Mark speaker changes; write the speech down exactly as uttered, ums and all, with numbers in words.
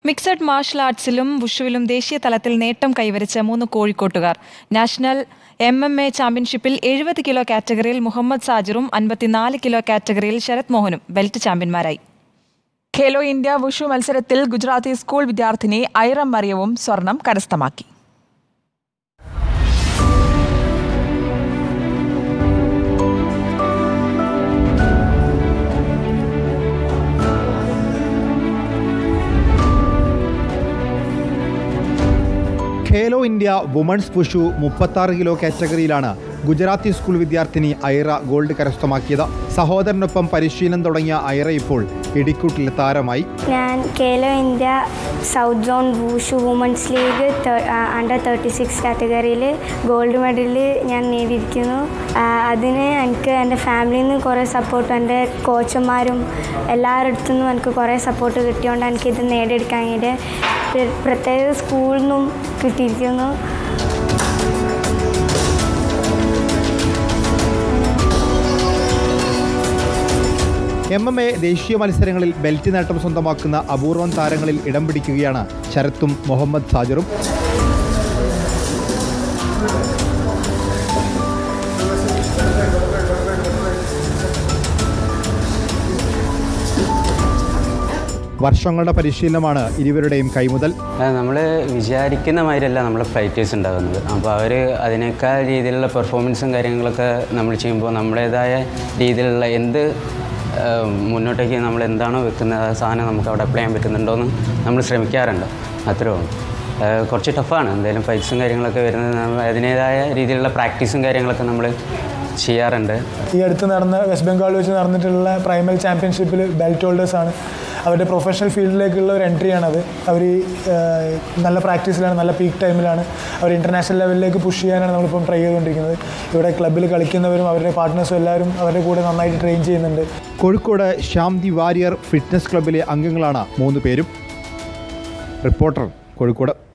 Speaker 1: Mixed marshal ആർട്സിലും വുഷുവിലും ദേശീയ തലത്തിൽ നേട്ടം കൈവരിച്ച മൂന്ന് കോഴിക്കോട്ടുകാർ. നാഷണൽ എം എം എ ചാമ്പ്യൻഷിപ്പിൽ എഴുപത് കിലോ കാറ്റഗറിയിൽ മുഹമ്മദ് സാജിറും അൻപത്തിനാല് കിലോ കാറ്റഗറിയിൽ ശരത് മോഹനും ബെൽറ്റ് ചാമ്പ്യന്മാരായി.
Speaker 2: ഖേലോ ഇന്ത്യ വുഷു മത്സരത്തിൽ ഗുജറാത്തി സ്കൂൾ വിദ്യാർത്ഥിനി ഐറ മറിയവും സ്വർണം കരസ്ഥമാക്കി.
Speaker 3: ഖേലോ ഇന്ത്യ വുമൺസ് വുഷു മുപ്പത്താറ് കിലോ കാറ്റഗറിയിലാണ് ഗുജറാത്തി സ്കൂൾ വിദ്യാർത്ഥിനി ഐറ ഗോൾഡ് കരസ്ഥമാക്കിയത്. സഹോദരനൊപ്പം പരിശീലനം തുടങ്ങിയ ഐറ ഇപ്പോൾ ഇടിക്കൂട്ടിലെ താരമായി.
Speaker 4: ഞാൻ Khelo India south zone wushu women's league under thirty six കാറ്റഗറിയിൽ ഗോൾഡ് മെഡൽ ഞാൻ നേടിയിരിക്കുന്നു. അതിന് എനിക്ക് എൻ്റെ ഫാമിലിയിൽ നിന്ന് കുറേ സപ്പോർട്ടും എൻ്റെ കോച്ചന്മാരും എല്ലാവരുടെ അടുത്തു നിന്നും എനിക്ക് കുറേ സപ്പോർട്ട് കിട്ടിയോണ്ട് എനിക്കിത് നേടിയെടുക്കാൻ കഴിഞ്ഞിട്ട് പ്രത്യേക സ്കൂളിൽ നിന്നും കിട്ടിയിരിക്കുന്നു.
Speaker 3: എം എം എ ദേശീയ മത്സരങ്ങളിൽ ബെൽറ്റ് നേട്ടം സ്വന്തമാക്കുന്ന അപൂർവം താരങ്ങളിൽ ഇടം പിടിക്കുകയാണ് ശരത്തും മുഹമ്മദ് സാജിറും. വർഷങ്ങളുടെ പരിശീലനമാണ് ഇരുവരുടെയും കൈമുതൽ.
Speaker 5: നമ്മൾ വിചാരിക്കുന്ന മാതിരിയല്ല നമ്മളെ ഫൈറ്റേഴ്സ് ഉണ്ടാകുന്നത്. അപ്പോൾ അവർ അതിനേക്കാൾ രീതിയിലുള്ള പെർഫോമൻസും കാര്യങ്ങളൊക്കെ നമ്മൾ ചെയ്യുമ്പോൾ നമ്മുടേതായ രീതിയിലുള്ള എന്ത് മുന്നോട്ടേക്ക് നമ്മൾ എന്താണോ വെക്കുന്നത് ആ സാധനം നമുക്ക് അവിടെ അപ്ലൈ ചെയ്യാൻ പറ്റുന്നുണ്ടോയെന്ന് നമ്മൾ ശ്രമിക്കാറുണ്ട്. അത്രേ ഉള്ളൂ. കുറച്ച് ടഫാണ് എന്തായാലും ഫൈറ്റ്സും കാര്യങ്ങളൊക്കെ വരുന്നത്. അതിൻ്റേതായ രീതിയിലുള്ള പ്രാക്ടീസും കാര്യങ്ങളൊക്കെ നമ്മൾ ചെയ്യാറുണ്ട്.
Speaker 6: ഈ അടുത്ത് നടന്ന വെസ്റ്റ് ബംഗാൾ വെച്ച് നടന്നിട്ടുള്ള പ്രൈമൽ ചാമ്പ്യൻഷിപ്പിൽ ബെൽറ്റ് ഹോൾഡേഴ്സാണ്. അവരുടെ പ്രൊഫഷണൽ ഫീൽഡിലേക്കുള്ള ഒരു എൻട്രിയാണത്. അവർ നല്ല പ്രാക്ടീസിലാണ്, നല്ല പീക്ക് ടൈമിലാണ്. അവർ ഇൻ്റർനാഷണൽ ലെവലിലേക്ക് പുഷ് ചെയ്യാനാണ് നമ്മളിപ്പം ട്രൈ ചെയ്തുകൊണ്ടിരിക്കുന്നത്. ഇവിടെ ക്ലബ്ബിൽ കളിക്കുന്നവരും അവരുടെ പാർട്ട്നേഴ്സും എല്ലാവരും അവരുടെ കൂടെ നന്നായിട്ട് ട്രെയിൻ ചെയ്യുന്നുണ്ട്.
Speaker 3: Kozhikode Shyam the warrior fitness ക്ലബ്ബിലെ അംഗങ്ങളാണ് മൂന്ന് പേരും. റിപ്പോർട്ടർ, കോഴിക്കോട്.